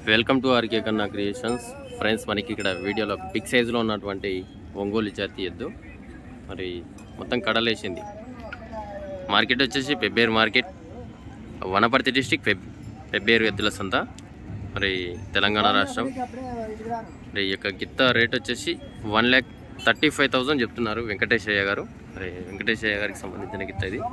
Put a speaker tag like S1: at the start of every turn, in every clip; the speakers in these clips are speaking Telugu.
S1: Welcome to RK Kanna creations friends. మనకి ఇక్కడ వీడియోలో బిగ్ సైజులో ఉన్నటువంటి ఒంగోలు జాతి ఎద్దు మరి మొత్తం కడలేసింది. మార్కెట్ వచ్చేసి పెబ్బేరు మార్కెట్, వనపర్తి డిస్టిక్, పెబ్బేరు ఎద్దుల సంత, మరి తెలంగాణ రాష్ట్రం. మరి ఈ యొక్క గిత్త రేట్ వచ్చేసి 1,35,000 చెప్తున్నారు వెంకటేశయ్య గారు. మరి వెంకటేశయ్య గారికి సంబంధించిన గిత్త ఇది.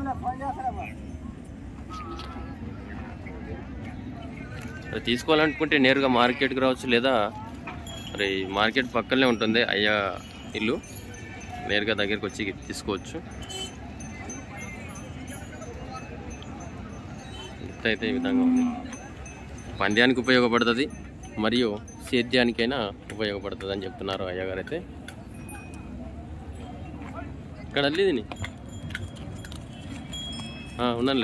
S1: తీసుకోవాలనుకుంటే నేరుగా మార్కెట్కి రావచ్చు, లేదా మరి మార్కెట్ పక్కనే ఉంటుంది అయ్యా ఇల్లు, నేరుగా దగ్గరికి వచ్చి తీసుకోవచ్చు. గిత్త అయితే ఈ విధంగా ఉంది. పంద్యానికి ఉపయోగపడుతుంది మరియు సేద్యానికైనా ఉపయోగపడుతుంది అని చెప్తున్నారు అయ్యగారు. అయితే ఇక్కడ అల్లిదిని ఉన్నానులే.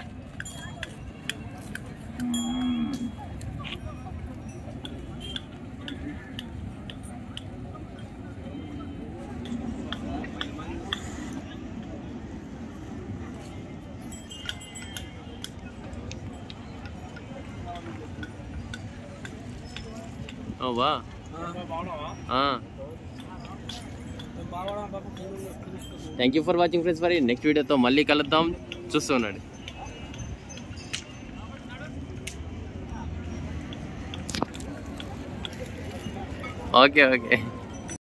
S1: వా thank you for watching friends. మరి నెక్స్ట్ వీడియోతో మళ్ళీ కలుద్దాం, చూస్తూ ఉండండి. ఓకే.